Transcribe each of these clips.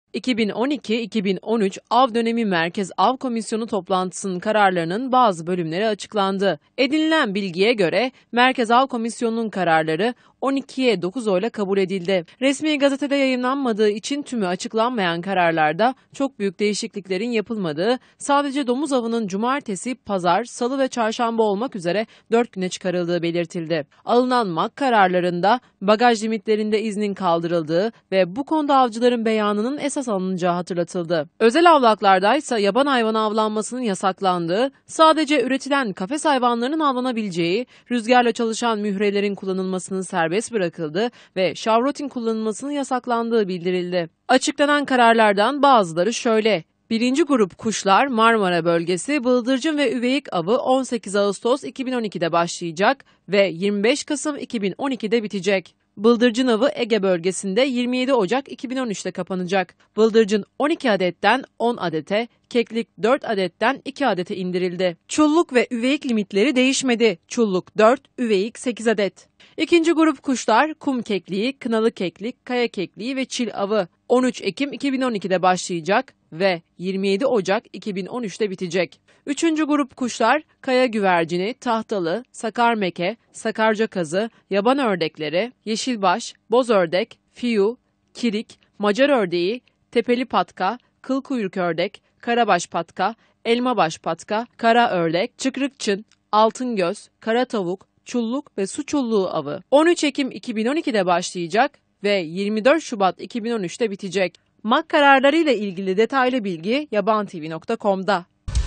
2012-2013 Av Dönemi Merkez Av Komisyonu toplantısının kararlarının bazı bölümleri açıklandı. Edinilen bilgiye göre Merkez Av Komisyonu'nun kararları 12'ye 9 oyla kabul edildi. Resmi gazetede yayımlanmadığı için tümü açıklanmayan kararlarda çok büyük değişikliklerin yapılmadığı, sadece domuz avının cumartesi, pazar, salı ve çarşamba olmak üzere 4 güne çıkarıldığı belirtildi. Alınan MAK kararlarında bagaj limitlerinde iznin kaldırıldığı ve bu konuda avcıların beyanının esas alınacağı hatırlatıldı. Özel avlaklardaysa yaban hayvanı avlanmasının yasaklandığı, sadece üretilen kafes hayvanlarının avlanabileceği, rüzgarla çalışan mührelerin kullanılmasının serbest bırakıldığı ve şavrotin kullanılmasının yasaklandığı bildirildi. Açıklanan kararlardan bazıları şöyle: 1. grup kuşlar Marmara bölgesi bıldırcın ve üveyik avı 18 Ağustos 2012'de başlayacak ve 25 Kasım 2012'de bitecek. Bıldırcın avı Ege bölgesinde 27 Ocak 2013'te kapanacak. Bıldırcın 12 adetten 10 adete, keklik 4 adetten 2 adete indirildi. Çulluk ve üveyik limitleri değişmedi. Çulluk 4, üveyik 8 adet. 2. grup kuşlar kum kekliği, kınalı keklik, kaya kekliği ve çil avı 13 Ekim 2012'de başlayacak ve 27 Ocak 2013'te bitecek. 3. grup kuşlar kaya güvercini, tahtalı, sakar meke, sakarca kazı, yaban ördekleri, yeşilbaş, boz ördek, fiyu, kirik, macar ördeği, tepeli patka, kıl kuyruk ördek, karabaş patka, elmabaş patka, kara ördek, çıkrıkçın, altın göz, kara tavuk, çulluk ve su çulluğu avı 13 Ekim 2012'de başlayacak ve 24 Şubat 2013'te bitecek. MAK kararlarıyla ilgili detaylı bilgi yabantv.com'da.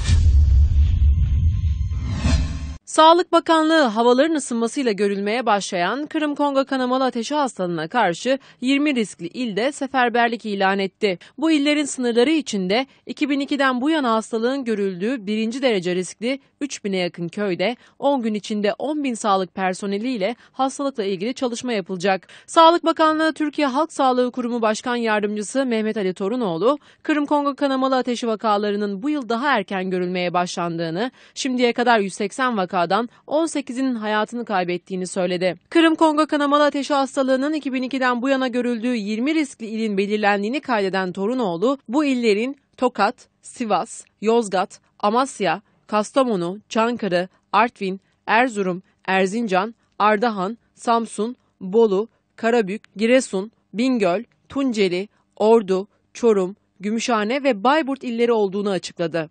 Sağlık Bakanlığı havaların ısınmasıyla görülmeye başlayan Kırım-Kongo kanamalı ateşi hastalığına karşı 20 riskli ilde seferberlik ilan etti. Bu illerin sınırları içinde 2002'den bu yana hastalığın görüldüğü 1. derece riskli 3000'e yakın köyde 10 gün içinde 10.000 sağlık personeliyle hastalıkla ilgili çalışma yapılacak. Sağlık Bakanlığı Türkiye Halk Sağlığı Kurumu Başkan Yardımcısı Mehmet Ali Torunoğlu, Kırım-Kongo kanamalı ateşi vakalarının bu yıl daha erken görülmeye başlandığını, şimdiye kadar 180 vakadan 18'inin hayatını kaybettiğini söyledi. Kırım-Kongo kanamalı ateşi hastalığının 2002'den bu yana görüldüğü 20 riskli ilin belirlendiğini kaydeden Torunoğlu, bu illerin Tokat, Sivas, Yozgat, Amasya, Kastamonu, Çankırı, Artvin, Erzurum, Erzincan, Ardahan, Samsun, Bolu, Karabük, Giresun, Bingöl, Tunceli, Ordu, Çorum, Gümüşhane ve Bayburt illeri olduğunu açıkladı.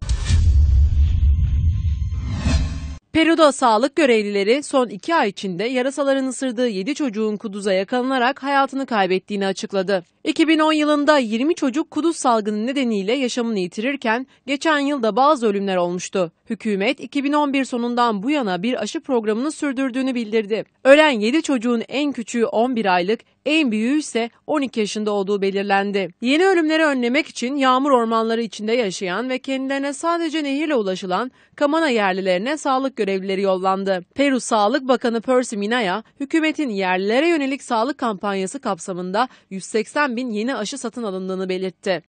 Peru'da sağlık görevlileri son 2 ay içinde yarasaların ısırdığı 7 çocuğun kuduza yakalanarak hayatını kaybettiğini açıkladı. 2010 yılında 20 çocuk kuduz salgını nedeniyle yaşamını yitirirken geçen yılda bazı ölümler olmuştu. Hükümet 2011 sonundan bu yana bir aşı programını sürdürdüğünü bildirdi. Ölen 7 çocuğun en küçüğü 11 aylık, en büyüğü ise 12 yaşında olduğu belirlendi. Yeni ölümleri önlemek için yağmur ormanları içinde yaşayan ve kendilerine sadece nehirle ulaşılan Kamana yerlilerine sağlık görevlileri yollandı. Peru Sağlık Bakanı Percy Minaya, hükümetin yerlilere yönelik sağlık kampanyası kapsamında 180.000 yeni aşı satın alındığını belirtti.